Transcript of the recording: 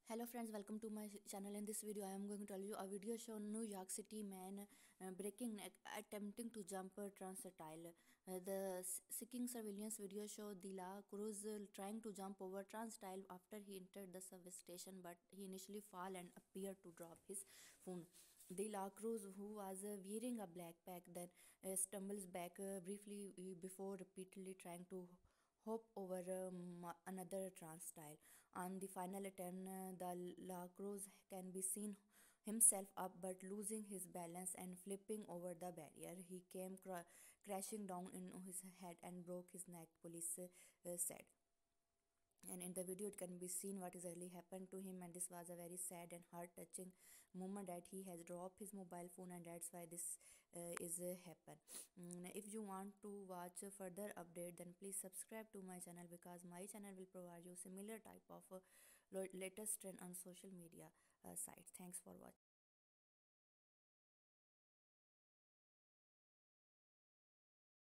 Hello friends, welcome to my channel. In this video I am going to tell you a video show New York City man breaking neck attempting to jump a turnstile. The seeking surveillance video show De La Cruz trying to jump over turnstile after he entered the service station, but he initially fall and appeared to drop his phone. De La Cruz, who was wearing a backpack, then stumbles back briefly before repeatedly trying to hop over another turnstile. On the final attempt, the La Cruz can be seen himself up but losing his balance and flipping over the barrier. He came crashing down in his head and broke his neck, police said. And in the video it can be seen what is really happened to him, and this was a very sad and heart touching moment that he has dropped his mobile phone, and that's why this is happen. If you want to watch a further update, then please subscribe to my channel, because my channel will provide you similar type of latest trend on social media sites. Thanks for watching.